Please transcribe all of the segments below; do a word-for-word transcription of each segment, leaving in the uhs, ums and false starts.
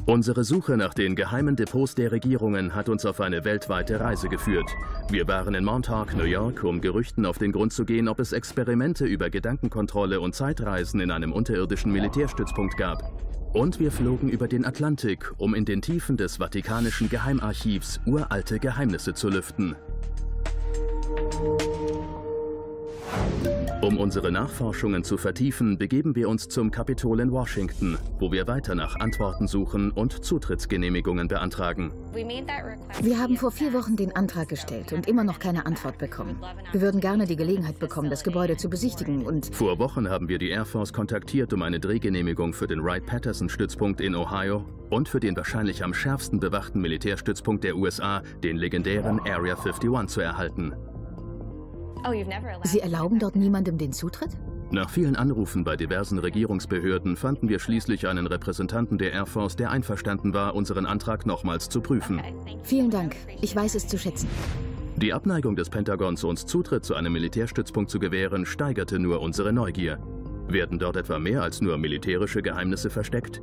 Unsere Suche nach den geheimen Depots der Regierungen hat uns auf eine weltweite Reise geführt. Wir waren in Montauk, New York, um Gerüchten auf den Grund zu gehen, ob es Experimente über Gedankenkontrolle und Zeitreisen in einem unterirdischen Militärstützpunkt gab. Und wir flogen über den Atlantik, um in den Tiefen des Vatikanischen Geheimarchivs uralte Geheimnisse zu lüften. Um unsere Nachforschungen zu vertiefen, begeben wir uns zum Kapitol in Washington, wo wir weiter nach Antworten suchen und Zutrittsgenehmigungen beantragen. Wir haben vor vier Wochen den Antrag gestellt und immer noch keine Antwort bekommen. Wir würden gerne die Gelegenheit bekommen, das Gebäude zu besichtigen und... Vor Wochen haben wir die Air Force kontaktiert, um eine Drehgenehmigung für den Wright-Patterson-Stützpunkt in Ohio und für den wahrscheinlich am schärfsten bewachten Militärstützpunkt der U S A, den legendären Area einundfünfzig, zu erhalten. Sie erlauben dort niemandem den Zutritt? Nach vielen Anrufen bei diversen Regierungsbehörden fanden wir schließlich einen Repräsentanten der Air Force, der einverstanden war, unseren Antrag nochmals zu prüfen. Vielen Dank. Ich weiß es zu schätzen. Die Abneigung des Pentagons, uns Zutritt zu einem Militärstützpunkt zu gewähren, steigerte nur unsere Neugier. Werden dort etwa mehr als nur militärische Geheimnisse versteckt?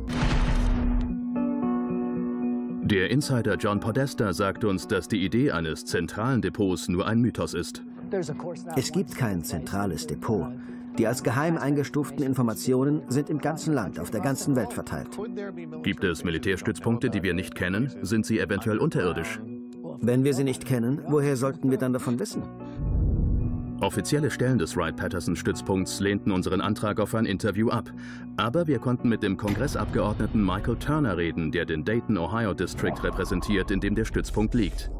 Der Insider John Podesta sagt uns, dass die Idee eines zentralen Depots nur ein Mythos ist. Es gibt kein zentrales Depot. Die als geheim eingestuften Informationen sind im ganzen Land, auf der ganzen Welt verteilt. Gibt es Militärstützpunkte, die wir nicht kennen? Sind sie eventuell unterirdisch? Wenn wir sie nicht kennen, woher sollten wir dann davon wissen? Offizielle Stellen des Wright-Patterson-Stützpunkts lehnten unseren Antrag auf ein Interview ab. Aber wir konnten mit dem Kongressabgeordneten Michael Turner reden, der den Dayton, Ohio District repräsentiert, in dem der Stützpunkt liegt.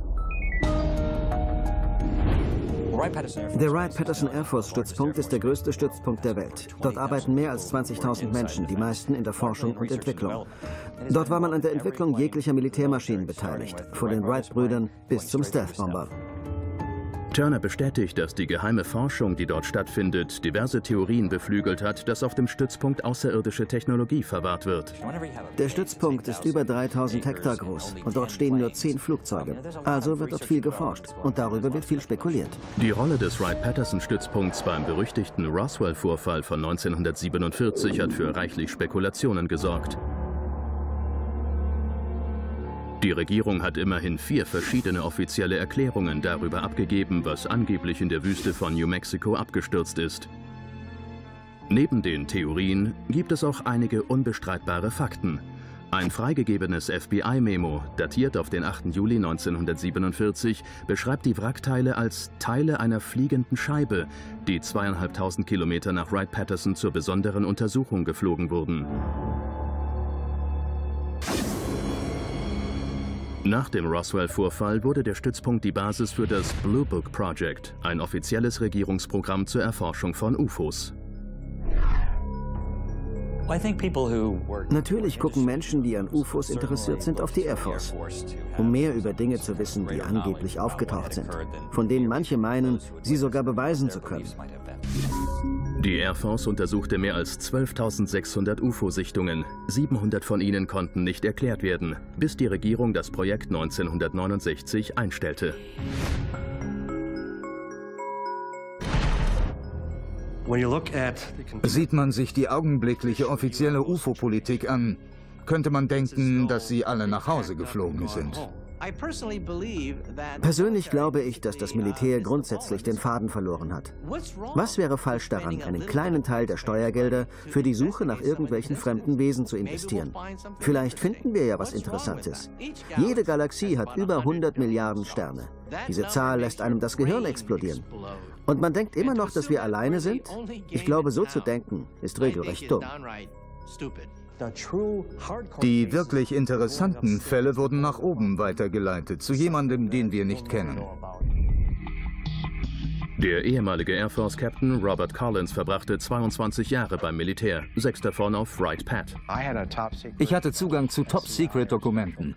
Der Wright-Patterson Air Force Stützpunkt ist der größte Stützpunkt der Welt. Dort arbeiten mehr als zwanzigtausend Menschen, die meisten in der Forschung und Entwicklung. Dort war man an der Entwicklung jeglicher Militärmaschinen beteiligt, von den Wright-Brüdern bis zum Stealth-Bomber. Turner bestätigt, dass die geheime Forschung, die dort stattfindet, diverse Theorien beflügelt hat, dass auf dem Stützpunkt außerirdische Technologie verwahrt wird. Der Stützpunkt ist über dreitausend Hektar groß und dort stehen nur zehn Flugzeuge. Also wird dort viel geforscht und darüber wird viel spekuliert. Die Rolle des Wright-Patterson-Stützpunkts beim berüchtigten Roswell-Vorfall von neunzehnhundertsiebenundvierzig hat für reichlich Spekulationen gesorgt. Die Regierung hat immerhin vier verschiedene offizielle Erklärungen darüber abgegeben, was angeblich in der Wüste von New Mexico abgestürzt ist. Neben den Theorien gibt es auch einige unbestreitbare Fakten. Ein freigegebenes F B I-Memo, datiert auf den achten Juli neunzehnhundertsiebenundvierzig, beschreibt die Wrackteile als Teile einer fliegenden Scheibe, die zweieinhalbtausend Kilometer nach Wright-Patterson zur besonderen Untersuchung geflogen wurden. Nach dem Roswell-Vorfall wurde der Stützpunkt die Basis für das Blue Book Project, ein offizielles Regierungsprogramm zur Erforschung von U F Os. Natürlich gucken Menschen, die an U F Os interessiert sind, auf die Air Force, um mehr über Dinge zu wissen, die angeblich aufgetaucht sind, von denen manche meinen, sie sogar beweisen zu können. Die Air Force untersuchte mehr als zwölftausendsechshundert U F O-Sichtungen. siebenhundert von ihnen konnten nicht erklärt werden, bis die Regierung das Projekt neunzehnhundertneunundsechzig einstellte. Sieht man sich die augenblickliche offizielle U F O-Politik an, könnte man denken, dass sie alle nach Hause geflogen sind. Persönlich glaube ich, dass das Militär grundsätzlich den Faden verloren hat. Was wäre falsch daran, einen kleinen Teil der Steuergelder für die Suche nach irgendwelchen fremden Wesen zu investieren? Vielleicht finden wir ja was Interessantes. Jede Galaxie hat über hundert Milliarden Sterne. Diese Zahl lässt einem das Gehirn explodieren. Und man denkt immer noch, dass wir alleine sind? Ich glaube, so zu denken, ist regelrecht dumm. Die wirklich interessanten Fälle wurden nach oben weitergeleitet, zu jemandem, den wir nicht kennen. Der ehemalige Air Force Captain Robert Collins verbrachte zweiundzwanzig Jahre beim Militär, sechs davon auf Wright-Pat. Ich hatte Zugang zu Top-Secret-Dokumenten.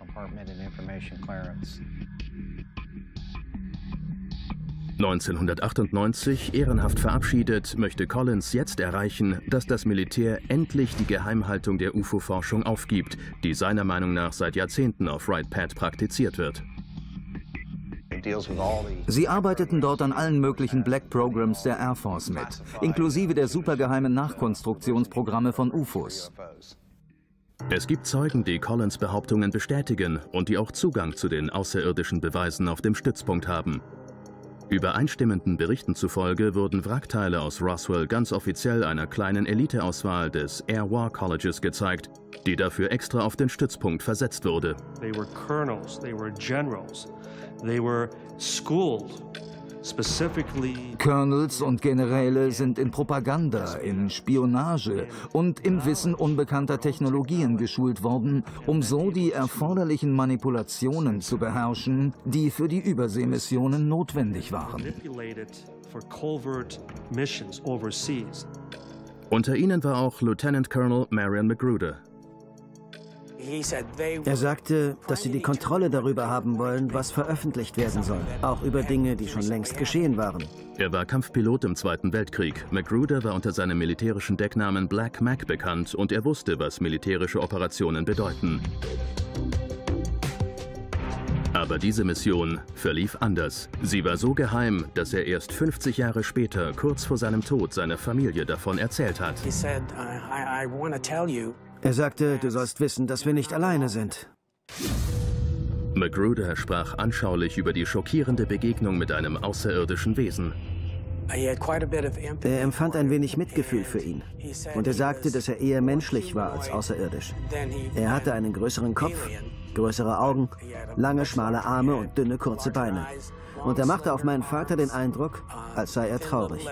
neunzehnhundertachtundneunzig, ehrenhaft verabschiedet, möchte Collins jetzt erreichen, dass das Militär endlich die Geheimhaltung der U F O-Forschung aufgibt, die seiner Meinung nach seit Jahrzehnten auf Wright-Pat praktiziert wird. Sie arbeiteten dort an allen möglichen Black Programs der Air Force mit, inklusive der supergeheimen Nachkonstruktionsprogramme von U F Os. Es gibt Zeugen, die Collins' Behauptungen bestätigen und die auch Zugang zu den außerirdischen Beweisen auf dem Stützpunkt haben. Übereinstimmenden Berichten zufolge wurden Wrackteile aus Roswell ganz offiziell einer kleinen Eliteauswahl des Air War Colleges gezeigt, die dafür extra auf den Stützpunkt versetzt wurde. They were colonels, they were generals, they were schooled. Colonels und Generäle sind in Propaganda, in Spionage und im Wissen unbekannter Technologien geschult worden, um so die erforderlichen Manipulationen zu beherrschen, die für die Überseemissionen notwendig waren. Unter ihnen war auch Lieutenant Colonel Marion Magruder. Er sagte, dass sie die Kontrolle darüber haben wollen, was veröffentlicht werden soll. Auch über Dinge, die schon längst geschehen waren. Er war Kampfpilot im Zweiten Weltkrieg. Magruder war unter seinem militärischen Decknamen Black Mac bekannt und er wusste, was militärische Operationen bedeuten. Aber diese Mission verlief anders. Sie war so geheim, dass er erst fünfzig Jahre später, kurz vor seinem Tod, seiner Familie davon erzählt hat. Er sagte, du sollst wissen, dass wir nicht alleine sind. Magruder sprach anschaulich über die schockierende Begegnung mit einem außerirdischen Wesen. Er empfand ein wenig Mitgefühl für ihn. Und er sagte, dass er eher menschlich war als außerirdisch. Er hatte einen größeren Kopf, größere Augen, lange, schmale Arme und dünne, kurze Beine. Und er machte auf meinen Vater den Eindruck, als sei er traurig.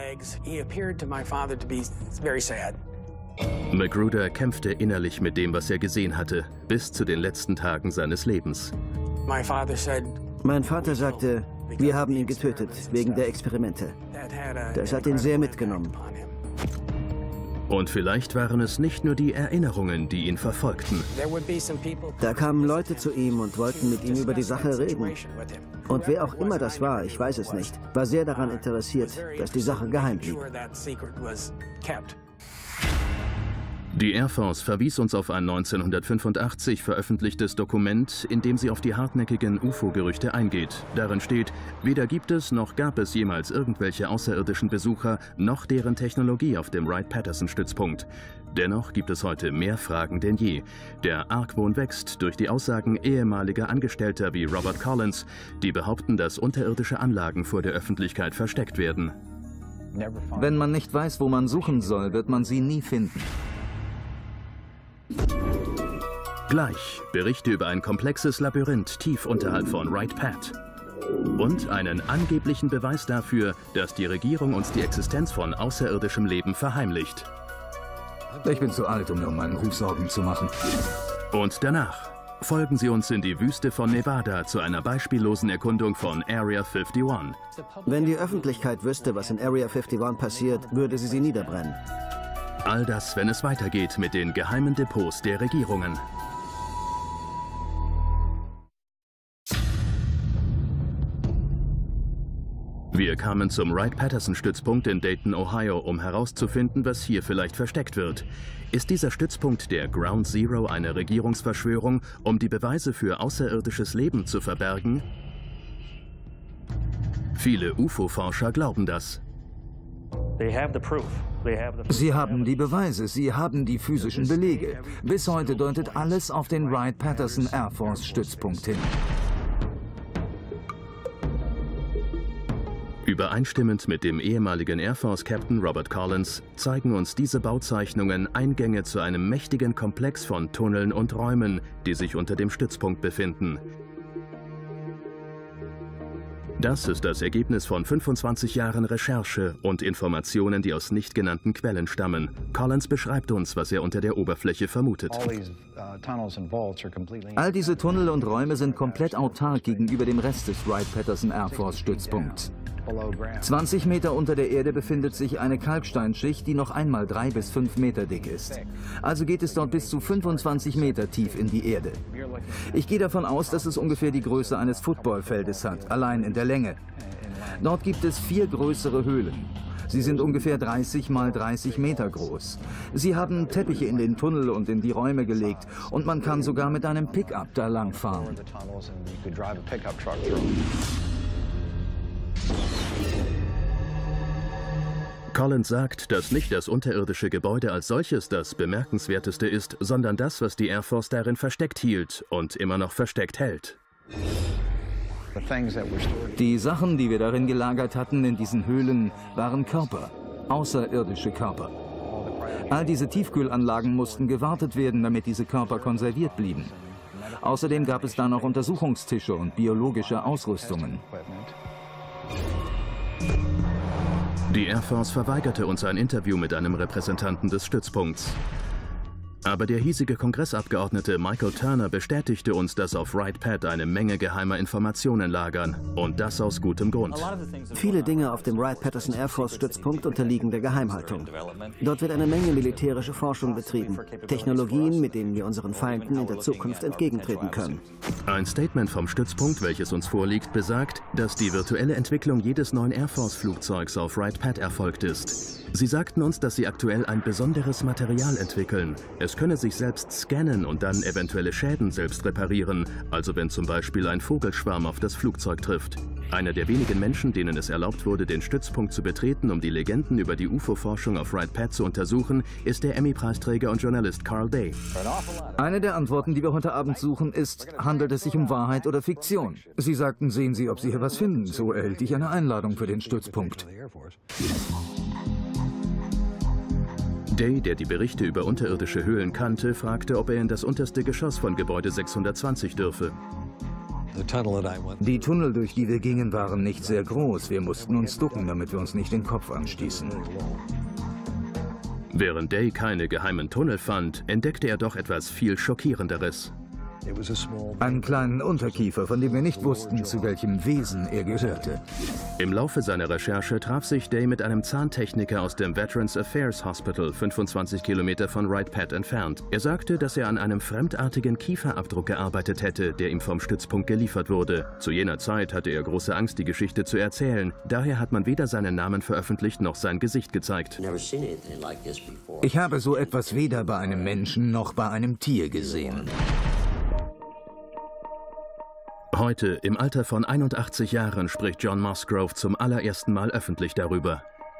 Magruder kämpfte innerlich mit dem, was er gesehen hatte, bis zu den letzten Tagen seines Lebens. Mein Vater sagte, wir haben ihn getötet, wegen der Experimente. Das hat ihn sehr mitgenommen. Und vielleicht waren es nicht nur die Erinnerungen, die ihn verfolgten. Da kamen Leute zu ihm und wollten mit ihm über die Sache reden. Und wer auch immer das war, ich weiß es nicht, war sehr daran interessiert, dass die Sache geheim blieb. Die Air Force verwies uns auf ein neunzehnhundertfünfundachtzig veröffentlichtes Dokument, in dem sie auf die hartnäckigen U F O-Gerüchte eingeht. Darin steht, weder gibt es noch gab es jemals irgendwelche außerirdischen Besucher, noch deren Technologie auf dem Wright-Patterson-Stützpunkt. Dennoch gibt es heute mehr Fragen denn je. Der Argwohn wächst durch die Aussagen ehemaliger Angestellter wie Robert Collins, die behaupten, dass unterirdische Anlagen vor der Öffentlichkeit versteckt werden. Wenn man nicht weiß, wo man suchen soll, wird man sie nie finden. Gleich Berichte über ein komplexes Labyrinth tief unterhalb von Wright-Pat. Und einen angeblichen Beweis dafür, dass die Regierung uns die Existenz von außerirdischem Leben verheimlicht. Ich bin zu alt, um mir um meinen Ruf Sorgen zu machen. Und danach folgen Sie uns in die Wüste von Nevada zu einer beispiellosen Erkundung von Area einundfünfzig. Wenn die Öffentlichkeit wüsste, was in Area einundfünfzig passiert, würde sie sie niederbrennen. All das, wenn es weitergeht mit den geheimen Depots der Regierungen. Wir kamen zum Wright-Patterson-Stützpunkt in Dayton, Ohio, um herauszufinden, was hier vielleicht versteckt wird. Ist dieser Stützpunkt der Ground Zero eine Regierungsverschwörung, um die Beweise für außerirdisches Leben zu verbergen? Viele U F O-Forscher glauben das. Sie haben die Beweise, sie haben die physischen Belege. Bis heute deutet alles auf den Wright-Patterson Air Force-Stützpunkt hin. Übereinstimmend mit dem ehemaligen Air Force-Captain Robert Collins zeigen uns diese Bauzeichnungen Eingänge zu einem mächtigen Komplex von Tunneln und Räumen, die sich unter dem Stützpunkt befinden. Das ist das Ergebnis von fünfundzwanzig Jahren Recherche und Informationen, die aus nicht genannten Quellen stammen. Collins beschreibt uns, was er unter der Oberfläche vermutet. All diese Tunnel und Räume sind komplett autark gegenüber dem Rest des Wright-Patterson Air Force-Stützpunkts. zwanzig Meter unter der Erde befindet sich eine Kalksteinschicht, die noch einmal drei bis fünf Meter dick ist. Also geht es dort bis zu fünfundzwanzig Meter tief in die Erde. Ich gehe davon aus, dass es ungefähr die Größe eines Footballfeldes hat, allein in der Länge. Dort gibt es vier größere Höhlen. Sie sind ungefähr dreißig mal dreißig Meter groß. Sie haben Teppiche in den Tunnel und in die Räume gelegt und man kann sogar mit einem Pickup da langfahren. Collins sagt, dass nicht das unterirdische Gebäude als solches das Bemerkenswerteste ist, sondern das, was die Air Force darin versteckt hielt und immer noch versteckt hält. Die Sachen, die wir darin gelagert hatten in diesen Höhlen, waren Körper, außerirdische Körper. All diese Tiefkühlanlagen mussten gewartet werden, damit diese Körper konserviert blieben. Außerdem gab es da noch Untersuchungstische und biologische Ausrüstungen. Die Air Force verweigerte uns ein Interview mit einem Repräsentanten des Stützpunkts. Aber der hiesige Kongressabgeordnete Michael Turner bestätigte uns, dass auf Wright-Patt eine Menge geheimer Informationen lagern. Und das aus gutem Grund. Viele Dinge auf dem Wright-Patterson Air Force-Stützpunkt unterliegen der Geheimhaltung. Dort wird eine Menge militärische Forschung betrieben. Technologien, mit denen wir unseren Feinden in der Zukunft entgegentreten können. Ein Statement vom Stützpunkt, welches uns vorliegt, besagt, dass die virtuelle Entwicklung jedes neuen Air Force-Flugzeugs auf Wright-Patt erfolgt ist. Sie sagten uns, dass sie aktuell ein besonderes Material entwickeln. Es könne sich selbst scannen und dann eventuelle Schäden selbst reparieren, also wenn zum Beispiel ein Vogelschwarm auf das Flugzeug trifft. Einer der wenigen Menschen, denen es erlaubt wurde, den Stützpunkt zu betreten, um die Legenden über die U F O-Forschung auf Wright-Patt zu untersuchen, ist der Emmy-Preisträger und Journalist Carl Day. Eine der Antworten, die wir heute Abend suchen, ist, handelt es sich um Wahrheit oder Fiktion? Sie sagten, sehen Sie, ob Sie hier was finden. So erhielt ich eine Einladung für den Stützpunkt. Day, der die Berichte über unterirdische Höhlen kannte, fragte, ob er in das unterste Geschoss von Gebäude sechshundertzwanzig dürfe. Die Tunnel, durch die wir gingen, waren nicht sehr groß. Wir mussten uns ducken, damit wir uns nicht den Kopf anstießen. Während Day keine geheimen Tunnel fand, entdeckte er doch etwas viel Schockierenderes. Einen kleinen Unterkiefer, von dem wir nicht wussten, zu welchem Wesen er gehörte. Im Laufe seiner Recherche traf sich Day mit einem Zahntechniker aus dem Veterans Affairs Hospital, fünfundzwanzig Kilometer von Wright-Patt entfernt. Er sagte, dass er an einem fremdartigen Kieferabdruck gearbeitet hätte, der ihm vom Stützpunkt geliefert wurde. Zu jener Zeit hatte er große Angst, die Geschichte zu erzählen. Daher hat man weder seinen Namen veröffentlicht noch sein Gesicht gezeigt. Ich habe so etwas weder bei einem Menschen noch bei einem Tier gesehen. Heute, im Alter von einundachtzig Jahren, spricht John Musgrove zum allerersten Mal öffentlich darüber.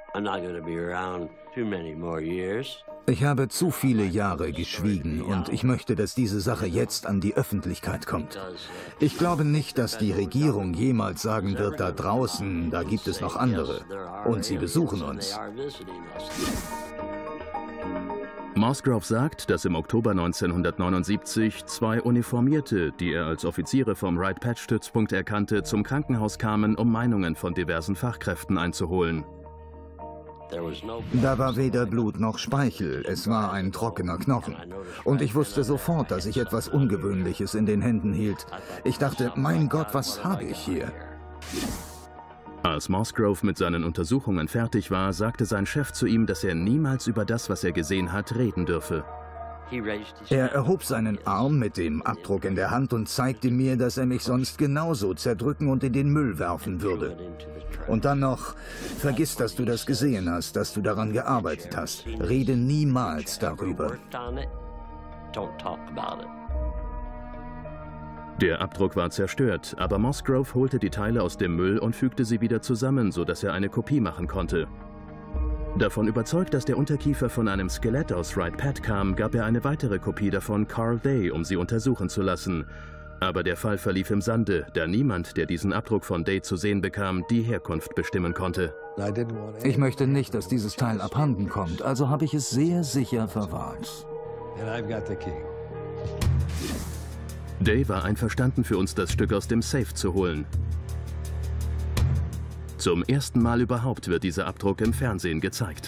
Ich habe zu viele Jahre geschwiegen und ich möchte, dass diese Sache jetzt an die Öffentlichkeit kommt. Ich glaube nicht, dass die Regierung jemals sagen wird, da draußen, da gibt es noch andere. Und sie besuchen uns. Musgrove sagt, dass im Oktober neunzehnhundertneunundsiebzig zwei Uniformierte, die er als Offiziere vom Wright-Patt-Stützpunkt erkannte, zum Krankenhaus kamen, um Meinungen von diversen Fachkräften einzuholen. Da war weder Blut noch Speichel, es war ein trockener Knochen. Und ich wusste sofort, dass ich etwas Ungewöhnliches in den Händen hielt. Ich dachte, mein Gott, was habe ich hier? Als Musgrove mit seinen Untersuchungen fertig war, sagte sein Chef zu ihm, dass er niemals über das, was er gesehen hat, reden dürfe. Er erhob seinen Arm mit dem Abdruck in der Hand und zeigte mir, dass er mich sonst genauso zerdrücken und in den Müll werfen würde. Und dann noch, vergiss, dass du das gesehen hast, dass du daran gearbeitet hast. Rede niemals darüber. Der Abdruck war zerstört, aber Musgrove holte die Teile aus dem Müll und fügte sie wieder zusammen, sodass er eine Kopie machen konnte. Davon überzeugt, dass der Unterkiefer von einem Skelett aus Wright-Patt kam, gab er eine weitere Kopie davon Carl Day, um sie untersuchen zu lassen. Aber der Fall verlief im Sande, da niemand, der diesen Abdruck von Day zu sehen bekam, die Herkunft bestimmen konnte. Ich möchte nicht, dass dieses Teil abhanden kommt, also habe ich es sehr sicher verwahrt. Day war einverstanden, für uns das Stück aus dem Safe zu holen. Zum ersten Mal überhaupt wird dieser Abdruck im Fernsehen gezeigt.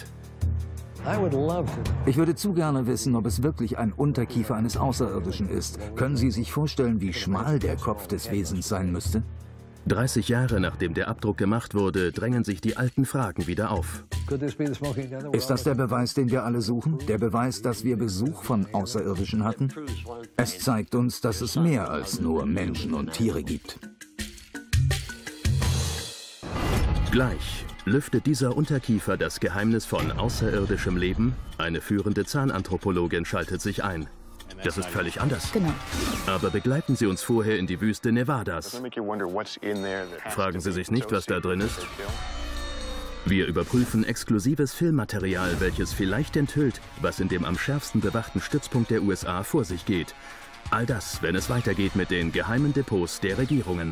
Ich würde zu gerne wissen, ob es wirklich ein Unterkiefer eines Außerirdischen ist. Können Sie sich vorstellen, wie schmal der Kopf des Wesens sein müsste? dreißig Jahre nachdem der Abdruck gemacht wurde, drängen sich die alten Fragen wieder auf. Ist das der Beweis, den wir alle suchen? Der Beweis, dass wir Besuch von Außerirdischen hatten? Es zeigt uns, dass es mehr als nur Menschen und Tiere gibt. Gleich lüftet dieser Unterkiefer das Geheimnis von außerirdischem Leben. Eine führende Zahnanthropologin schaltet sich ein. Das ist völlig anders. Genau. Aber begleiten Sie uns vorher in die Wüste Nevadas. Fragen Sie sich nicht, was da drin ist? Wir überprüfen exklusives Filmmaterial, welches vielleicht enthüllt, was in dem am schärfsten bewachten Stützpunkt der U S A vor sich geht. All das, wenn es weitergeht mit den geheimen Depots der Regierungen.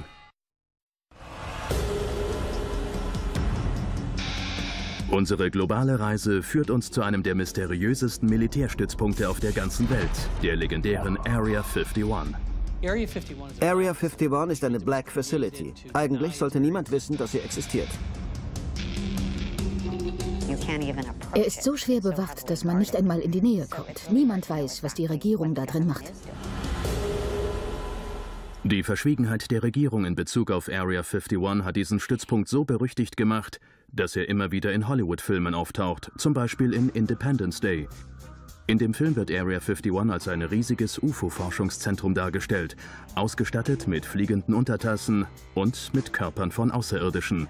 Unsere globale Reise führt uns zu einem der mysteriösesten Militärstützpunkte auf der ganzen Welt, der legendären Area einundfünfzig. Area einundfünfzig ist eine Black Facility. Eigentlich sollte niemand wissen, dass sie existiert. Er ist so schwer bewacht, dass man nicht einmal in die Nähe kommt. Niemand weiß, was die Regierung da drin macht. Die Verschwiegenheit der Regierung in Bezug auf Area einundfünfzig hat diesen Stützpunkt so berüchtigt gemacht, dass er immer wieder in Hollywood-Filmen auftaucht, zum Beispiel in Independence Day. In dem Film wird Area einundfünfzig als ein riesiges U F O-Forschungszentrum dargestellt, ausgestattet mit fliegenden Untertassen und mit Körpern von Außerirdischen.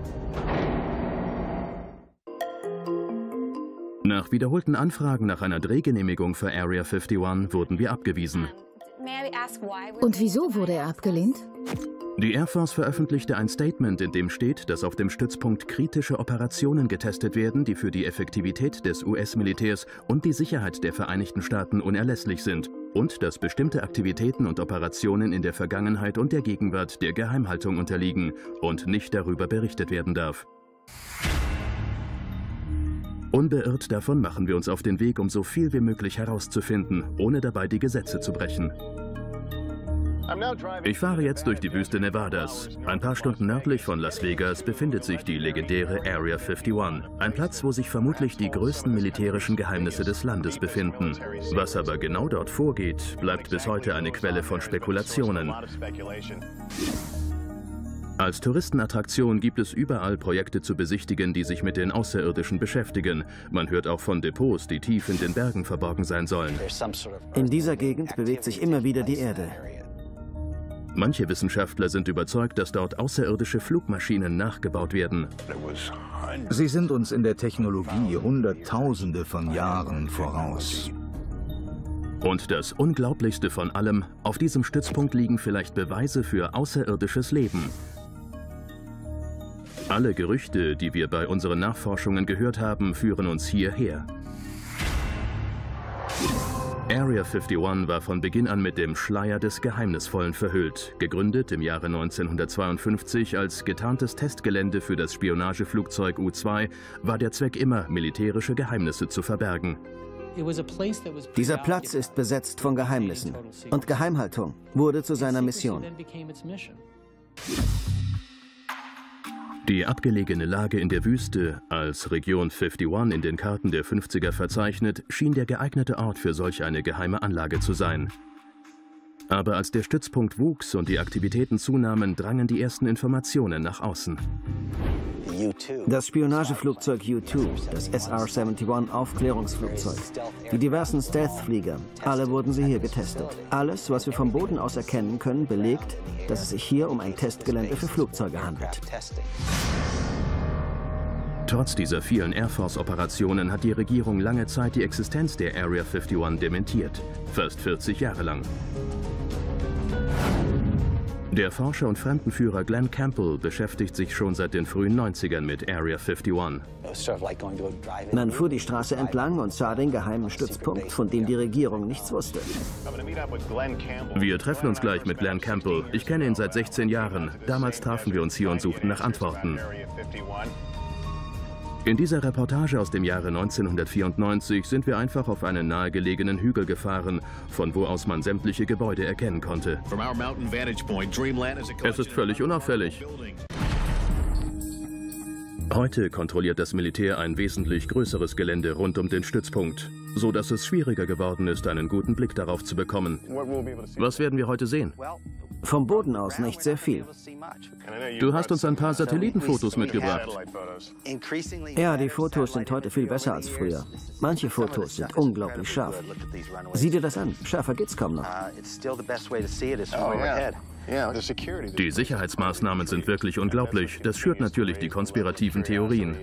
Nach wiederholten Anfragen nach einer Drehgenehmigung für Area einundfünfzig wurden wir abgewiesen. Und wieso wurde er abgelehnt? Die Air Force veröffentlichte ein Statement, in dem steht, dass auf dem Stützpunkt kritische Operationen getestet werden, die für die Effektivität des U S-Militärs und die Sicherheit der Vereinigten Staaten unerlässlich sind und dass bestimmte Aktivitäten und Operationen in der Vergangenheit und der Gegenwart der Geheimhaltung unterliegen und nicht darüber berichtet werden darf. Unbeirrt davon machen wir uns auf den Weg, um so viel wie möglich herauszufinden, ohne dabei die Gesetze zu brechen. Ich fahre jetzt durch die Wüste Nevadas. Ein paar Stunden nördlich von Las Vegas befindet sich die legendäre Area einundfünfzig, ein Platz, wo sich vermutlich die größten militärischen Geheimnisse des Landes befinden. Was aber genau dort vorgeht, bleibt bis heute eine Quelle von Spekulationen. Als Touristenattraktion gibt es überall Projekte zu besichtigen, die sich mit den Außerirdischen beschäftigen. Man hört auch von Depots, die tief in den Bergen verborgen sein sollen. In dieser Gegend bewegt sich immer wieder die Erde. Manche Wissenschaftler sind überzeugt, dass dort außerirdische Flugmaschinen nachgebaut werden. Sie sind uns in der Technologie Hunderttausende von Jahren voraus. Und das Unglaublichste von allem, auf diesem Stützpunkt liegen vielleicht Beweise für außerirdisches Leben. Alle Gerüchte, die wir bei unseren Nachforschungen gehört haben, führen uns hierher. Area einundfünfzig war von Beginn an mit dem Schleier des Geheimnisvollen verhüllt. Gegründet im Jahre neunzehnhundertzweiundfünfzig als getarntes Testgelände für das Spionageflugzeug U zwei, war der Zweck immer, militärische Geheimnisse zu verbergen. Dieser Platz ist besetzt von Geheimnissen und Geheimhaltung wurde zu seiner Mission. Die abgelegene Lage in der Wüste, als Region einundfünfzig in den Karten der fünfziger verzeichnet, schien der geeignete Ort für solch eine geheime Anlage zu sein. Aber als der Stützpunkt wuchs und die Aktivitäten zunahmen, drangen die ersten Informationen nach außen. Das Spionageflugzeug U zwei, das S R einundsiebzig Aufklärungsflugzeug, die diversen Stealth-Flieger, alle wurden sie hier getestet. Alles, was wir vom Boden aus erkennen können, belegt, dass es sich hier um ein Testgelände für Flugzeuge handelt. Trotz dieser vielen Air Force-Operationen hat die Regierung lange Zeit die Existenz der Area einundfünfzig dementiert, fast vierzig Jahre lang. Der Forscher und Fremdenführer Glenn Campbell beschäftigt sich schon seit den frühen neunzigern mit Area einundfünfzig. Man fuhr die Straße entlang und sah den geheimen Stützpunkt, von dem die Regierung nichts wusste. Wir treffen uns gleich mit Glenn Campbell. Ich kenne ihn seit sechzehn Jahren. Damals trafen wir uns hier und suchten nach Antworten. In dieser Reportage aus dem Jahre neunzehnhundertvierundneunzig sind wir einfach auf einen nahegelegenen Hügel gefahren, von wo aus man sämtliche Gebäude erkennen konnte. Es ist völlig unauffällig. Heute kontrolliert das Militär ein wesentlich größeres Gelände rund um den Stützpunkt, so dass es schwieriger geworden ist, einen guten Blick darauf zu bekommen. Was werden wir heute sehen? Vom Boden aus nicht sehr viel. Du hast uns ein paar Satellitenfotos mitgebracht. Ja, die Fotos sind heute viel besser als früher. Manche Fotos sind unglaublich scharf. Sieh dir das an, schärfer geht's kaum noch. Die Sicherheitsmaßnahmen sind wirklich unglaublich. Das schürt natürlich die konspirativen Theorien.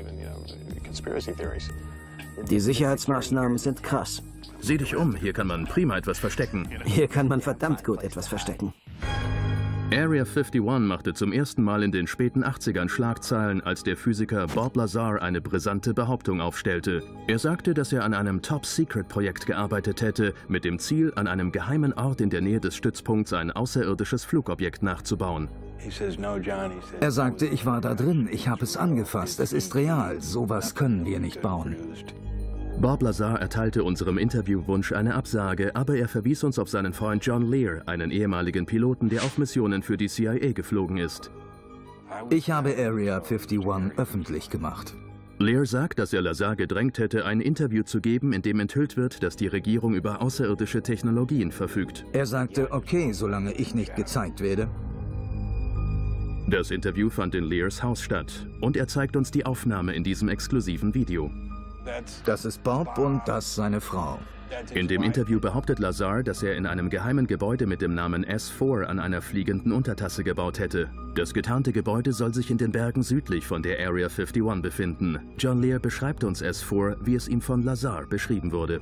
Die Sicherheitsmaßnahmen sind krass. Sieh dich um, hier kann man prima etwas verstecken. Hier kann man verdammt gut etwas verstecken. Area einundfünfzig machte zum ersten Mal in den späten achtzigern Schlagzeilen, als der Physiker Bob Lazar eine brisante Behauptung aufstellte. Er sagte, dass er an einem Top-Secret-Projekt gearbeitet hätte, mit dem Ziel, an einem geheimen Ort in der Nähe des Stützpunkts ein außerirdisches Flugobjekt nachzubauen. Er sagte, ich war da drin, ich habe es angefasst, es ist real, sowas können wir nicht bauen. Bob Lazar erteilte unserem Interviewwunsch eine Absage, aber er verwies uns auf seinen Freund John Lear, einen ehemaligen Piloten, der auf Missionen für die C I A geflogen ist. Ich habe Area einundfünfzig öffentlich gemacht. Lear sagt, dass er Lazar gedrängt hätte, ein Interview zu geben, in dem enthüllt wird, dass die Regierung über außerirdische Technologien verfügt. Er sagte, okay, solange ich nicht gezeigt werde. Das Interview fand in Lears Haus statt und er zeigt uns die Aufnahme in diesem exklusiven Video. Das ist Bob und das seine Frau. In dem Interview behauptet Lazar, dass er in einem geheimen Gebäude mit dem Namen S vier an einer fliegenden Untertasse gebaut hätte. Das getarnte Gebäude soll sich in den Bergen südlich von der Area einundfünfzig befinden. John Lear beschreibt uns S vier, wie es ihm von Lazar beschrieben wurde.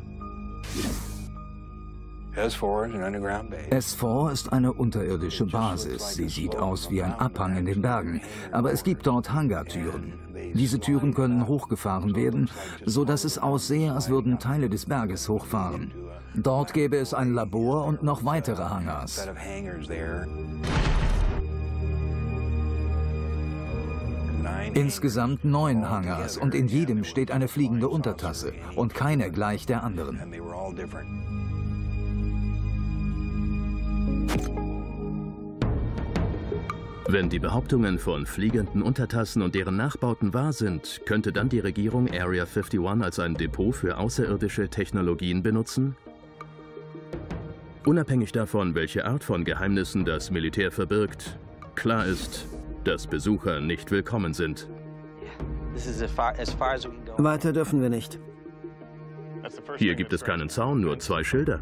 S vier ist eine unterirdische Basis. Sie sieht aus wie ein Abhang in den Bergen. Aber es gibt dort Hangartüren. Diese Türen können hochgefahren werden, sodass es aussehe, als würden Teile des Berges hochfahren. Dort gäbe es ein Labor und noch weitere Hangars. Insgesamt neun Hangars und in jedem steht eine fliegende Untertasse und keine gleich der anderen. Wenn die Behauptungen von fliegenden Untertassen und deren Nachbauten wahr sind, könnte dann die Regierung Area einundfünfzig als ein Depot für außerirdische Technologien benutzen? Unabhängig davon, welche Art von Geheimnissen das Militär verbirgt, klar ist, dass Besucher nicht willkommen sind. Weiter dürfen wir nicht. Hier gibt es keinen Zaun, nur zwei Schilder.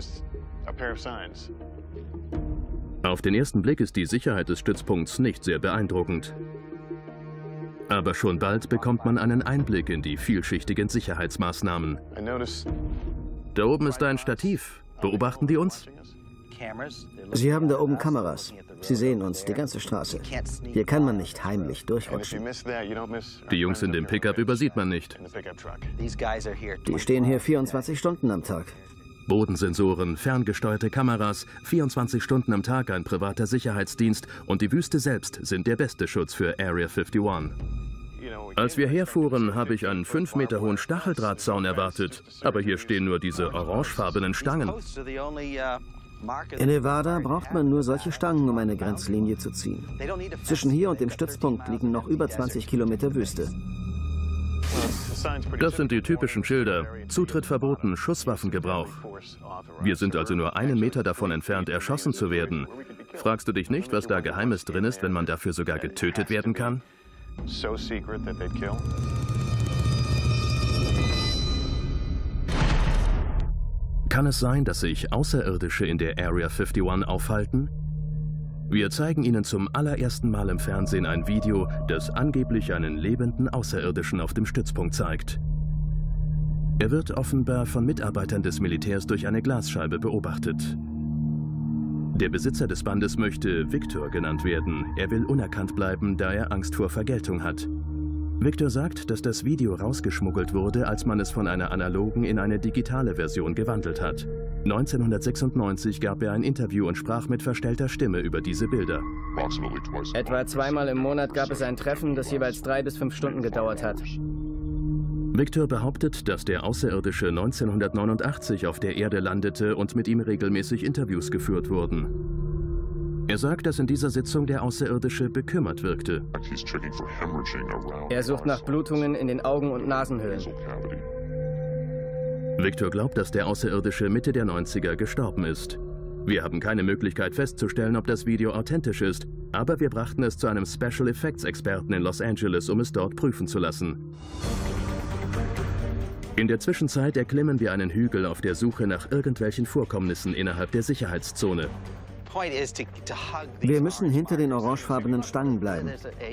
Auf den ersten Blick ist die Sicherheit des Stützpunkts nicht sehr beeindruckend. Aber schon bald bekommt man einen Einblick in die vielschichtigen Sicherheitsmaßnahmen. Da oben ist ein Stativ. Beobachten die uns? Sie haben da oben Kameras. Sie sehen uns, die ganze Straße. Hier kann man nicht heimlich durchrutschen. Die Jungs in dem Pickup übersieht man nicht. Die stehen hier vierundzwanzig Stunden am Tag. Bodensensoren, ferngesteuerte Kameras, vierundzwanzig Stunden am Tag ein privater Sicherheitsdienst und die Wüste selbst sind der beste Schutz für Area einundfünfzig. Als wir herfuhren, habe ich einen fünf Meter hohen Stacheldrahtzaun erwartet, aber hier stehen nur diese orangefarbenen Stangen. In Nevada braucht man nur solche Stangen, um eine Grenzlinie zu ziehen. Zwischen hier und dem Stützpunkt liegen noch über zwanzig Kilometer Wüste. Das sind die typischen Schilder. Zutritt verboten, Schusswaffengebrauch. Wir sind also nur einen Meter davon entfernt, erschossen zu werden. Fragst du dich nicht, was da Geheimes drin ist, wenn man dafür sogar getötet werden kann? Kann es sein, dass sich Außerirdische in der Area einundfünfzig aufhalten? Wir zeigen Ihnen zum allerersten Mal im Fernsehen ein Video, das angeblich einen lebenden Außerirdischen auf dem Stützpunkt zeigt. Er wird offenbar von Mitarbeitern des Militärs durch eine Glasscheibe beobachtet. Der Besitzer des Bandes möchte Victor genannt werden. Er will unerkannt bleiben, da er Angst vor Vergeltung hat. Victor sagt, dass das Video rausgeschmuggelt wurde, als man es von einer analogen in eine digitale Version gewandelt hat. neunzehnhundertsechsundneunzig gab er ein Interview und sprach mit verstellter Stimme über diese Bilder. Etwa zweimal im Monat gab es ein Treffen, das jeweils drei bis fünf Stunden gedauert hat. Victor behauptet, dass der Außerirdische neunzehnhundertneunundachtzig auf der Erde landete und mit ihm regelmäßig Interviews geführt wurden. Er sagt, dass in dieser Sitzung der Außerirdische bekümmert wirkte. Er sucht nach Blutungen in den Augen- und Nasenhöhlen. Victor glaubt, dass der Außerirdische Mitte der neunziger gestorben ist. Wir haben keine Möglichkeit festzustellen, ob das Video authentisch ist, aber wir brachten es zu einem Special Effects Experten in Los Angeles, um es dort prüfen zu lassen. In der Zwischenzeit erklimmen wir einen Hügel auf der Suche nach irgendwelchen Vorkommnissen innerhalb der Sicherheitszone. Wir müssen hinter den orangefarbenen Stangen bleiben.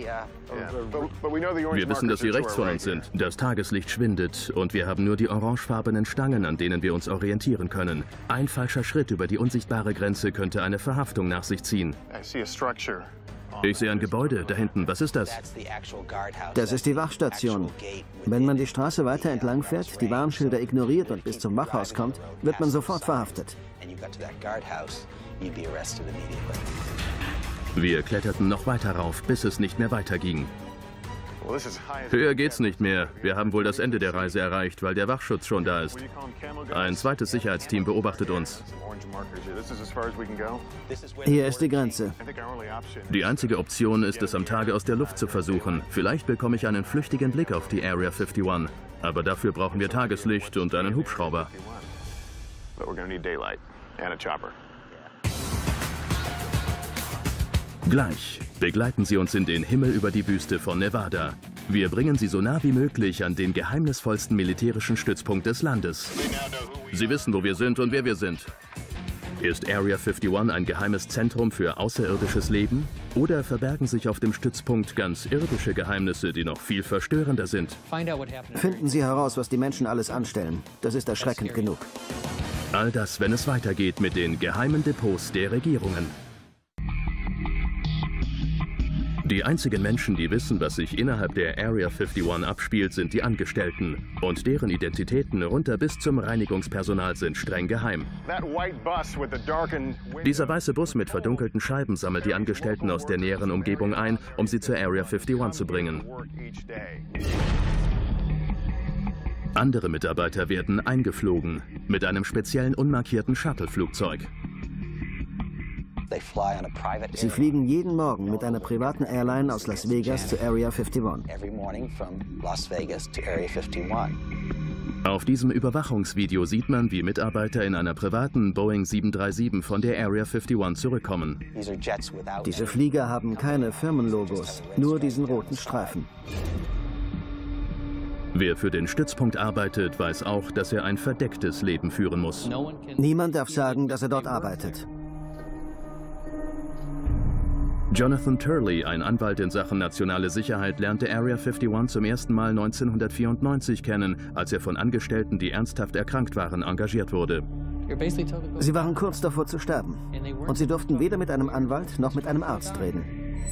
Wir wissen, dass sie rechts von uns sind. Das Tageslicht schwindet und wir haben nur die orangefarbenen Stangen, an denen wir uns orientieren können. Ein falscher Schritt über die unsichtbare Grenze könnte eine Verhaftung nach sich ziehen. Ich sehe ein Gebäude da hinten. Was ist das? Das ist die Wachstation. Wenn man die Straße weiter entlang fährt, die Warnschilder ignoriert und bis zum Wachhaus kommt, wird man sofort verhaftet. Wir kletterten noch weiter rauf, bis es nicht mehr weiterging. Höher geht's nicht mehr. Wir haben wohl das Ende der Reise erreicht, weil der Wachschutz schon da ist. Ein zweites Sicherheitsteam beobachtet uns. Hier ist die Grenze. Die einzige Option ist es, am Tage aus der Luft zu versuchen. Vielleicht bekomme ich einen flüchtigen Blick auf die Area einundfünfzig. Aber dafür brauchen wir Tageslicht und einen Hubschrauber. Gleich begleiten Sie uns in den Himmel über die Wüste von Nevada. Wir bringen Sie so nah wie möglich an den geheimnisvollsten militärischen Stützpunkt des Landes. Sie wissen, wo wir sind und wer wir sind. Ist Area einundfünfzig ein geheimes Zentrum für außerirdisches Leben? Oder verbergen sich auf dem Stützpunkt ganz irdische Geheimnisse, die noch viel verstörender sind? Finden Sie heraus, was die Menschen alles anstellen. Das ist erschreckend genug. All das, wenn es weitergeht mit den geheimen Depots der Regierungen. Die einzigen Menschen, die wissen, was sich innerhalb der Area einundfünfzig abspielt, sind die Angestellten. Und deren Identitäten runter bis zum Reinigungspersonal sind streng geheim. Dieser weiße Bus mit verdunkelten Scheiben sammelt die Angestellten aus der näheren Umgebung ein, um sie zur Area einundfünfzig zu bringen. Andere Mitarbeiter werden eingeflogen mit einem speziellen unmarkierten Shuttle-Flugzeug. Sie fliegen jeden Morgen mit einer privaten Airline aus Las Vegas zur Area einundfünfzig. Auf diesem Überwachungsvideo sieht man, wie Mitarbeiter in einer privaten Boeing sieben drei sieben von der Area einundfünfzig zurückkommen. Diese Flieger haben keine Firmenlogos, nur diesen roten Streifen. Wer für den Stützpunkt arbeitet, weiß auch, dass er ein verdecktes Leben führen muss. Niemand darf sagen, dass er dort arbeitet. Jonathan Turley, ein Anwalt in Sachen nationale Sicherheit, lernte Area einundfünfzig zum ersten Mal neunzehnhundertvierundneunzig kennen, als er von Angestellten, die ernsthaft erkrankt waren, engagiert wurde. Sie waren kurz davor zu sterben. Und sie durften weder mit einem Anwalt noch mit einem Arzt reden.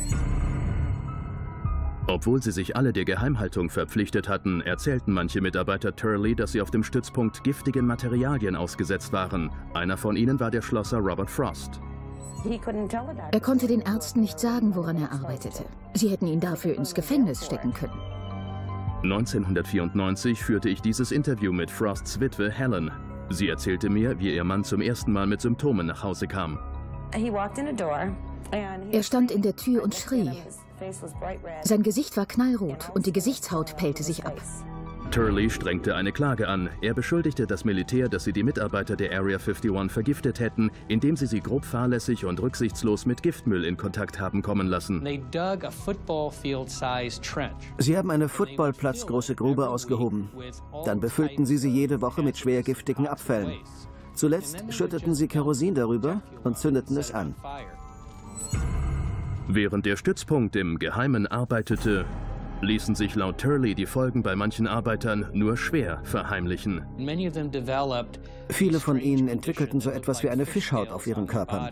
Obwohl sie sich alle der Geheimhaltung verpflichtet hatten, erzählten manche Mitarbeiter Turley, dass sie auf dem Stützpunkt giftigen Materialien ausgesetzt waren. Einer von ihnen war der Schlosser Robert Frost. Er konnte den Ärzten nicht sagen, woran er arbeitete. Sie hätten ihn dafür ins Gefängnis stecken können. neunzehnhundertvierundneunzig führte ich dieses Interview mit Frosts Witwe Helen. Sie erzählte mir, wie ihr Mann zum ersten Mal mit Symptomen nach Hause kam. Er stand in der Tür und schrie. Sein Gesicht war knallrot und die Gesichtshaut pellte sich ab. Turley strengte eine Klage an. Er beschuldigte das Militär, dass sie die Mitarbeiter der Area einundfünfzig vergiftet hätten, indem sie sie grob fahrlässig und rücksichtslos mit Giftmüll in Kontakt haben kommen lassen. Sie haben eine footballplatzgroße Grube ausgehoben. Dann befüllten sie sie jede Woche mit schwer giftigen Abfällen. Zuletzt schütteten sie Kerosin darüber und zündeten es an. Während der Stützpunkt im Geheimen arbeitete, ließen sich laut Turley die Folgen bei manchen Arbeitern nur schwer verheimlichen. Viele von ihnen entwickelten so etwas wie eine Fischhaut auf ihren Körpern.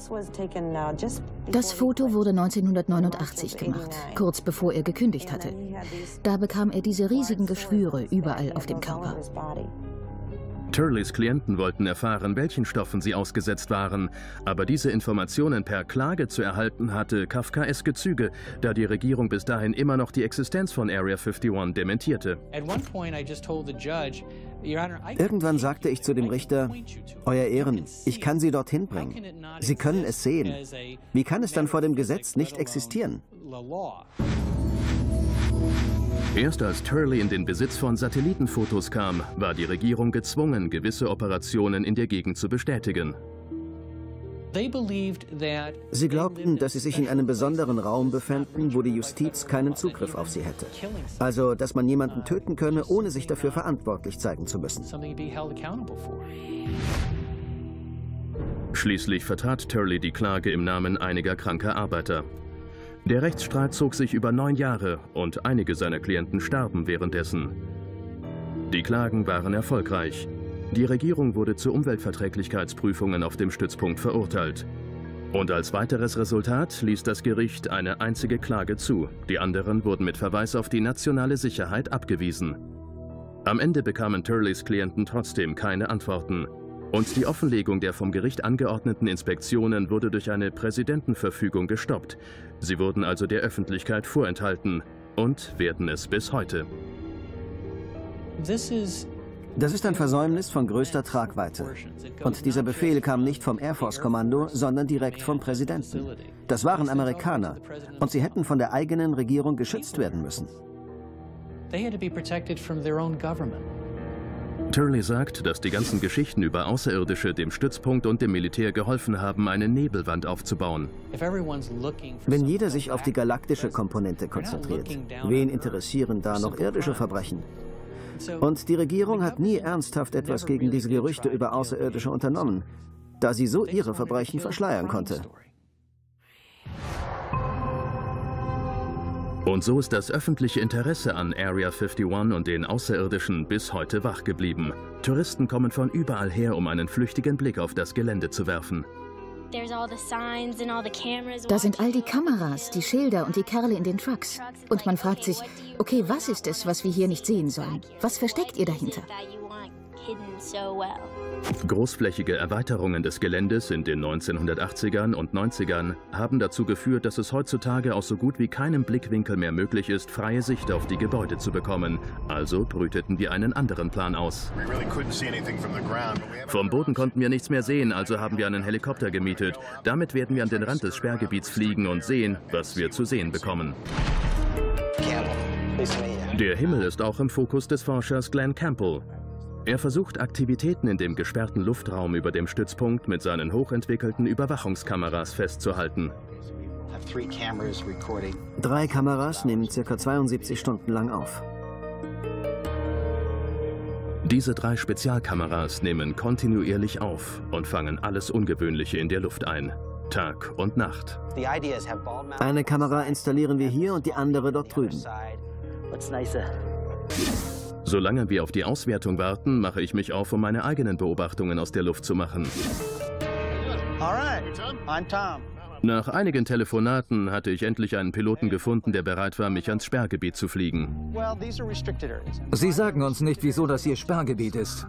Das Foto wurde neunzehnhundertneunundachtzig gemacht, kurz bevor er gekündigt hatte. Da bekam er diese riesigen Geschwüre überall auf dem Körper. Turleys Klienten wollten erfahren, welchen Stoffen sie ausgesetzt waren, aber diese Informationen per Klage zu erhalten hatte kafkaeske Züge, da die Regierung bis dahin immer noch die Existenz von Area einundfünfzig dementierte. Irgendwann sagte ich zu dem Richter, Euer Ehren, ich kann Sie dorthin bringen. Sie können es sehen. Wie kann es dann vor dem Gesetz nicht existieren? Erst als Turley in den Besitz von Satellitenfotos kam, war die Regierung gezwungen, gewisse Operationen in der Gegend zu bestätigen. Sie glaubten, dass sie sich in einem besonderen Raum befänden, wo die Justiz keinen Zugriff auf sie hätte. Also, dass man jemanden töten könne, ohne sich dafür verantwortlich zeigen zu müssen. Schließlich vertrat Turley die Klage im Namen einiger kranker Arbeiter. Der Rechtsstreit zog sich über neun Jahre und einige seiner Klienten starben währenddessen. Die Klagen waren erfolgreich. Die Regierung wurde zu Umweltverträglichkeitsprüfungen auf dem Stützpunkt verurteilt. Und als weiteres Resultat ließ das Gericht eine einzige Klage zu. Die anderen wurden mit Verweis auf die nationale Sicherheit abgewiesen. Am Ende bekamen Turleys Klienten trotzdem keine Antworten. Und die Offenlegung der vom Gericht angeordneten Inspektionen wurde durch eine Präsidentenverfügung gestoppt. Sie wurden also der Öffentlichkeit vorenthalten und werden es bis heute. Das ist ein Versäumnis von größter Tragweite. Und dieser Befehl kam nicht vom Air Force Kommando, sondern direkt vom Präsidenten. Das waren Amerikaner und sie hätten von der eigenen Regierung geschützt werden müssen. Turley sagt, dass die ganzen Geschichten über Außerirdische dem Stützpunkt und dem Militär geholfen haben, eine Nebelwand aufzubauen. Wenn jeder sich auf die galaktische Komponente konzentriert, wen interessieren da noch irdische Verbrechen? Und die Regierung hat nie ernsthaft etwas gegen diese Gerüchte über Außerirdische unternommen, da sie so ihre Verbrechen verschleiern konnte. Und so ist das öffentliche Interesse an Area einundfünfzig und den Außerirdischen bis heute wach geblieben. Touristen kommen von überall her, um einen flüchtigen Blick auf das Gelände zu werfen. Da sind all die Kameras, die Schilder und die Kerle in den Trucks. Und man fragt sich, okay, was ist es, was wir hier nicht sehen sollen? Was versteckt ihr dahinter? Großflächige Erweiterungen des Geländes in den neunzehnhundertachtzigern und neunzigern haben dazu geführt, dass es heutzutage aus so gut wie keinem Blickwinkel mehr möglich ist, freie Sicht auf die Gebäude zu bekommen. Also brüteten wir einen anderen Plan aus. Vom Boden konnten wir nichts mehr sehen, also haben wir einen Helikopter gemietet. Damit werden wir an den Rand des Sperrgebiets fliegen und sehen, was wir zu sehen bekommen. Der Himmel ist auch im Fokus des Forschers Glenn Campbell. Er versucht, Aktivitäten in dem gesperrten Luftraum über dem Stützpunkt mit seinen hochentwickelten Überwachungskameras festzuhalten. Drei Kameras nehmen ca. zweiundsiebzig Stunden lang auf. Diese drei Spezialkameras nehmen kontinuierlich auf und fangen alles Ungewöhnliche in der Luft ein. Tag und Nacht. Eine Kamera installieren wir hier und die andere dort drüben. Solange wir auf die Auswertung warten, mache ich mich auf, um meine eigenen Beobachtungen aus der Luft zu machen. Nach einigen Telefonaten hatte ich endlich einen Piloten gefunden, der bereit war, mich ans Sperrgebiet zu fliegen. Sie sagen uns nicht, wieso das hier Sperrgebiet ist.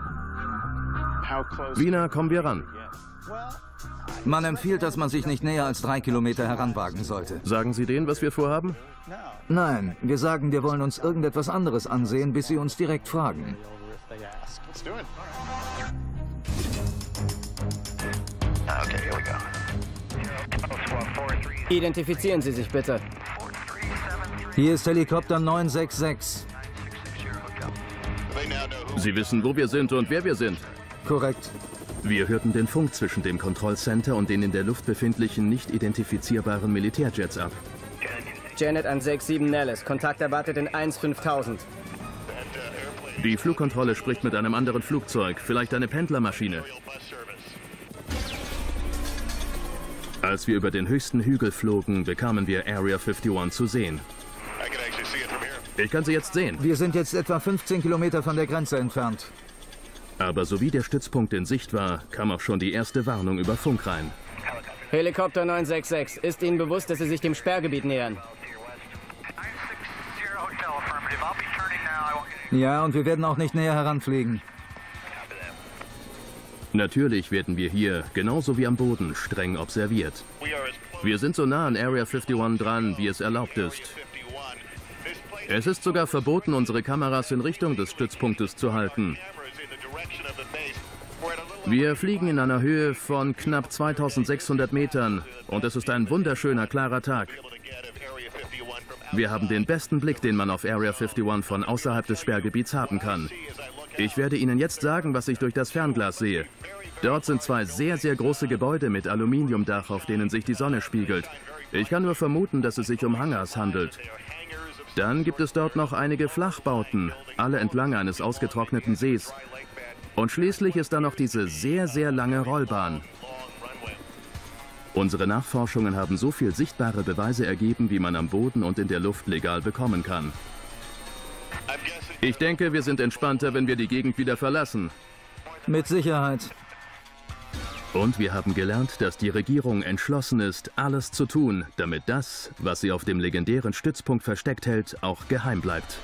Wie nah kommen wir ran? Man empfiehlt, dass man sich nicht näher als drei Kilometer heranwagen sollte. Sagen Sie denen, was wir vorhaben? Nein, wir sagen, wir wollen uns irgendetwas anderes ansehen, bis Sie uns direkt fragen. Identifizieren Sie sich bitte. Hier ist Helikopter neun sechs sechs. Sie wissen, wo wir sind und wer wir sind. Korrekt. Wir hörten den Funk zwischen dem Kontrollcenter und den in der Luft befindlichen, nicht identifizierbaren Militärjets ab. Janet eins sechs sieben Nellis, Kontakt erwartet in eins fünftausend. Die Flugkontrolle spricht mit einem anderen Flugzeug, vielleicht eine Pendlermaschine. Als wir über den höchsten Hügel flogen, bekamen wir Area einundfünfzig zu sehen. Ich kann sie jetzt sehen. Wir sind jetzt etwa fünfzehn Kilometer von der Grenze entfernt. Aber sowie der Stützpunkt in Sicht war, kam auch schon die erste Warnung über Funk rein. Helikopter neun sechs sechs, ist Ihnen bewusst, dass Sie sich dem Sperrgebiet nähern? Ja, und wir werden auch nicht näher heranfliegen. Natürlich werden wir hier, genauso wie am Boden, streng observiert. Wir sind so nah an Area einundfünfzig dran, wie es erlaubt ist. Es ist sogar verboten, unsere Kameras in Richtung des Stützpunktes zu halten. Wir fliegen in einer Höhe von knapp zweitausendsechshundert Metern und es ist ein wunderschöner, klarer Tag. Wir haben den besten Blick, den man auf Area einundfünfzig von außerhalb des Sperrgebiets haben kann. Ich werde Ihnen jetzt sagen, was ich durch das Fernglas sehe. Dort sind zwei sehr, sehr große Gebäude mit Aluminiumdach, auf denen sich die Sonne spiegelt. Ich kann nur vermuten, dass es sich um Hangars handelt. Dann gibt es dort noch einige Flachbauten, alle entlang eines ausgetrockneten Sees. Und schließlich ist da noch diese sehr, sehr lange Rollbahn. Unsere Nachforschungen haben so viel sichtbare Beweise ergeben, wie man am Boden und in der Luft legal bekommen kann. Ich denke, wir sind entspannter, wenn wir die Gegend wieder verlassen. Mit Sicherheit. Und wir haben gelernt, dass die Regierung entschlossen ist, alles zu tun, damit das, was sie auf dem legendären Stützpunkt versteckt hält, auch geheim bleibt.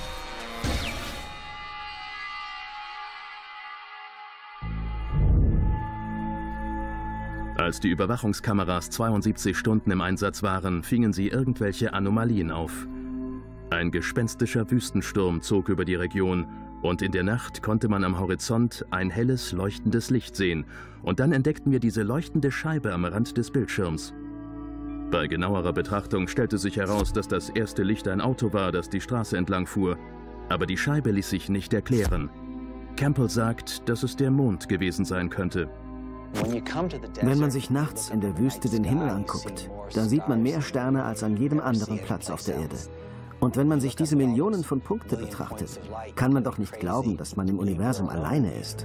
Als die Überwachungskameras zweiundsiebzig Stunden im Einsatz waren, fingen sie irgendwelche Anomalien auf. Ein gespenstischer Wüstensturm zog über die Region und in der Nacht konnte man am Horizont ein helles, leuchtendes Licht sehen. Und dann entdeckten wir diese leuchtende Scheibe am Rand des Bildschirms. Bei genauerer Betrachtung stellte sich heraus, dass das erste Licht ein Auto war, das die Straße entlang fuhr. Aber die Scheibe ließ sich nicht erklären. Campbell sagt, dass es der Mond gewesen sein könnte. Wenn man sich nachts in der Wüste den Himmel anguckt, dann sieht man mehr Sterne als an jedem anderen Platz auf der Erde. Und wenn man sich diese Millionen von Punkten betrachtet, kann man doch nicht glauben, dass man im Universum alleine ist.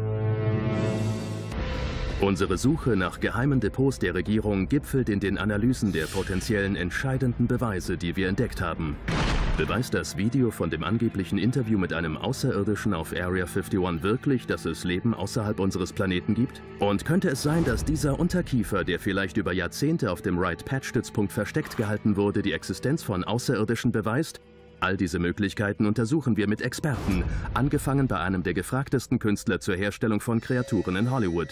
Unsere Suche nach geheimen Depots der Regierung gipfelt in den Analysen der potenziellen entscheidenden Beweise, die wir entdeckt haben. Beweist das Video von dem angeblichen Interview mit einem Außerirdischen auf Area einundfünfzig wirklich, dass es Leben außerhalb unseres Planeten gibt? Und könnte es sein, dass dieser Unterkiefer, der vielleicht über Jahrzehnte auf dem Wright-Patch-Stützpunkt versteckt gehalten wurde, die Existenz von Außerirdischen beweist? All diese Möglichkeiten untersuchen wir mit Experten, angefangen bei einem der gefragtesten Künstler zur Herstellung von Kreaturen in Hollywood.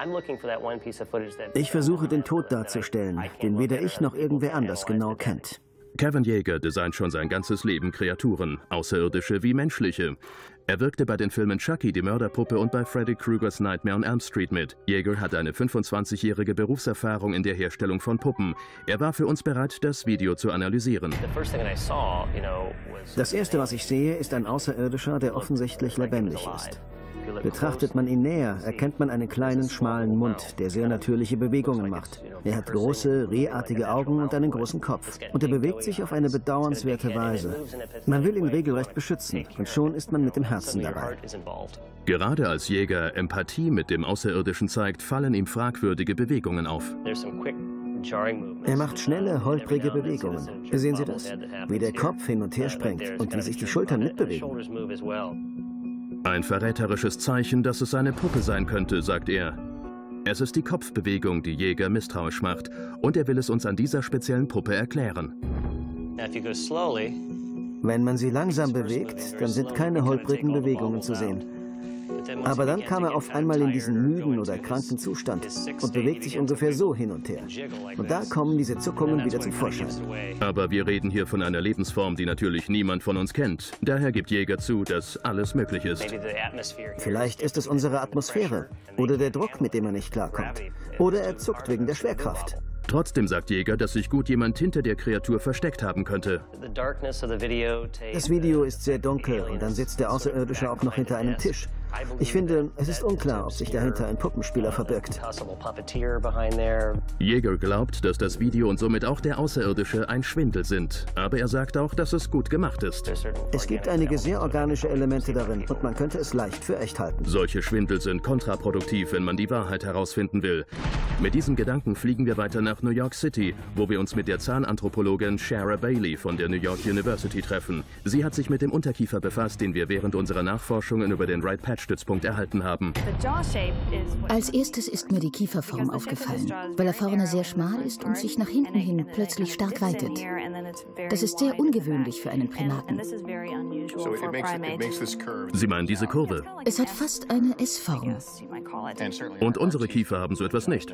Ich versuche, den Tod darzustellen, den weder ich noch irgendwer anders genau kennt. Kevin Yeager designt schon sein ganzes Leben Kreaturen, außerirdische wie menschliche. Er wirkte bei den Filmen Chucky, die Mörderpuppe und bei Freddy Kruegers Nightmare on Elm Street mit. Yeager hat eine fünfundzwanzigjährige Berufserfahrung in der Herstellung von Puppen. Er war für uns bereit, das Video zu analysieren. Das Erste, was ich sehe, ist ein Außerirdischer, der offensichtlich lebendig ist. Betrachtet man ihn näher, erkennt man einen kleinen, schmalen Mund, der sehr natürliche Bewegungen macht. Er hat große, rehartige Augen und einen großen Kopf. Und er bewegt sich auf eine bedauernswerte Weise. Man will ihn regelrecht beschützen, und schon ist man mit dem Herzen dabei. Gerade als Yeager Empathie mit dem Außerirdischen zeigt, fallen ihm fragwürdige Bewegungen auf. Er macht schnelle, holprige Bewegungen. Sehen Sie das? Wie der Kopf hin und her springt und wie sich die Schultern mitbewegen. Ein verräterisches Zeichen, dass es eine Puppe sein könnte, sagt er. Es ist die Kopfbewegung, die Yeager misstrauisch macht, und er will es uns an dieser speziellen Puppe erklären. Wenn man sie langsam bewegt, dann sind keine holprigen Bewegungen zu sehen. Aber dann kam er auf einmal in diesen müden oder kranken Zustand und bewegt sich ungefähr so hin und her. Und da kommen diese Zuckungen wieder zum Vorschein. Aber wir reden hier von einer Lebensform, die natürlich niemand von uns kennt. Daher gibt Yeager zu, dass alles möglich ist. Vielleicht ist es unsere Atmosphäre oder der Druck, mit dem er nicht klarkommt. Oder er zuckt wegen der Schwerkraft. Trotzdem sagt Yeager, dass sich gut jemand hinter der Kreatur versteckt haben könnte. Das Video ist sehr dunkel und dann sitzt der Außerirdische auch noch hinter einem Tisch. Ich finde, es ist unklar, ob sich dahinter ein Puppenspieler verbirgt. Yeager glaubt, dass das Video und somit auch der Außerirdische ein Schwindel sind. Aber er sagt auch, dass es gut gemacht ist. Es gibt einige sehr organische Elemente darin und man könnte es leicht für echt halten. Solche Schwindel sind kontraproduktiv, wenn man die Wahrheit herausfinden will. Mit diesem Gedanken fliegen wir weiter nach New York City, wo wir uns mit der Zahnanthropologin Shara Bailey von der New York University treffen. Sie hat sich mit dem Unterkiefer befasst, den wir während unserer Nachforschungen über den Wright-Patch-Stützpunkt erhalten haben. Als erstes ist mir die Kieferform aufgefallen, weil er vorne sehr schmal ist und sich nach hinten hin plötzlich stark weitet. Das ist sehr ungewöhnlich für einen Primaten. Sie meinen diese Kurve? Es hat fast eine S-Form. Und unsere Kiefer haben so etwas nicht.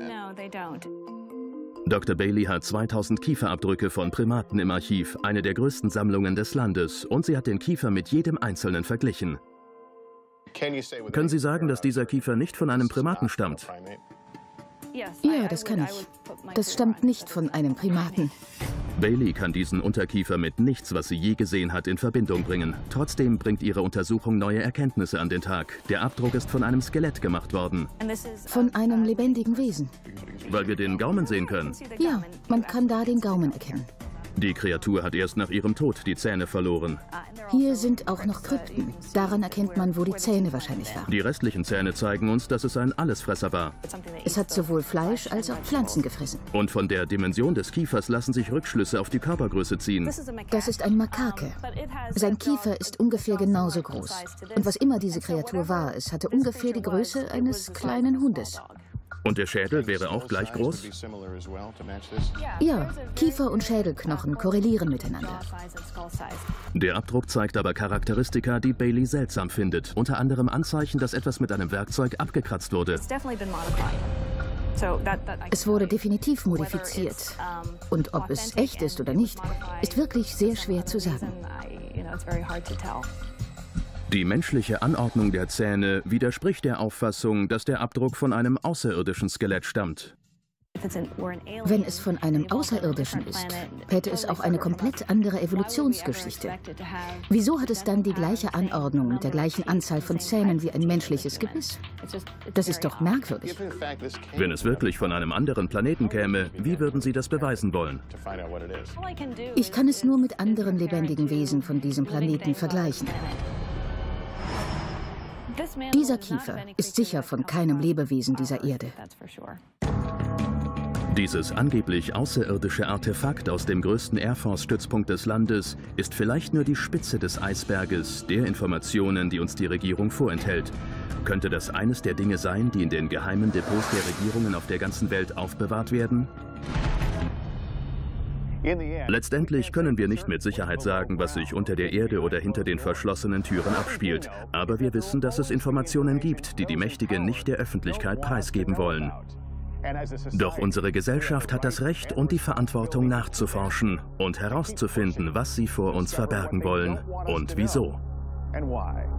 Doktor Bailey hat zweitausend Kieferabdrücke von Primaten im Archiv, eine der größten Sammlungen des Landes, und sie hat den Kiefer mit jedem einzelnen verglichen. Können Sie sagen, dass dieser Kiefer nicht von einem Primaten stammt? Ja, das kann ich. Das stammt nicht von einem Primaten. Bailey kann diesen Unterkiefer mit nichts, was sie je gesehen hat, in Verbindung bringen. Trotzdem bringt ihre Untersuchung neue Erkenntnisse an den Tag. Der Abdruck ist von einem Skelett gemacht worden. Von einem lebendigen Wesen. Weil wir den Gaumen sehen können. Ja, man kann da den Gaumen erkennen. Die Kreatur hat erst nach ihrem Tod die Zähne verloren. Hier sind auch noch Krypten. Daran erkennt man, wo die Zähne wahrscheinlich waren. Die restlichen Zähne zeigen uns, dass es ein Allesfresser war. Es hat sowohl Fleisch als auch Pflanzen gefressen. Und von der Dimension des Kiefers lassen sich Rückschlüsse auf die Körpergröße ziehen. Das ist ein Makake. Sein Kiefer ist ungefähr genauso groß. Und was immer diese Kreatur war, es hatte ungefähr die Größe eines kleinen Hundes. Und der Schädel wäre auch gleich groß? Ja, Kiefer und Schädelknochen korrelieren miteinander. Der Abdruck zeigt aber Charakteristika, die Bailey seltsam findet. Unter anderem Anzeichen, dass etwas mit einem Werkzeug abgekratzt wurde. Es wurde definitiv modifiziert. Und ob es echt ist oder nicht, ist wirklich sehr schwer zu sagen. Die menschliche Anordnung der Zähne widerspricht der Auffassung, dass der Abdruck von einem außerirdischen Skelett stammt. Wenn es von einem Außerirdischen ist, hätte es auch eine komplett andere Evolutionsgeschichte. Wieso hat es dann die gleiche Anordnung mit der gleichen Anzahl von Zähnen wie ein menschliches Gebiss? Das ist doch merkwürdig. Wenn es wirklich von einem anderen Planeten käme, wie würden Sie das beweisen wollen? Ich kann es nur mit anderen lebendigen Wesen von diesem Planeten vergleichen. Dieser Kiefer ist sicher von keinem Lebewesen dieser Erde. Dieses angeblich außerirdische Artefakt aus dem größten Air Force-Stützpunkt des Landes ist vielleicht nur die Spitze des Eisberges der Informationen, die uns die Regierung vorenthält. Könnte das eines der Dinge sein, die in den geheimen Depots der Regierungen auf der ganzen Welt aufbewahrt werden? Letztendlich können wir nicht mit Sicherheit sagen, was sich unter der Erde oder hinter den verschlossenen Türen abspielt. Aber wir wissen, dass es Informationen gibt, die die Mächtigen nicht der Öffentlichkeit preisgeben wollen. Doch unsere Gesellschaft hat das Recht und die Verantwortung nachzuforschen und herauszufinden, was sie vor uns verbergen wollen und wieso.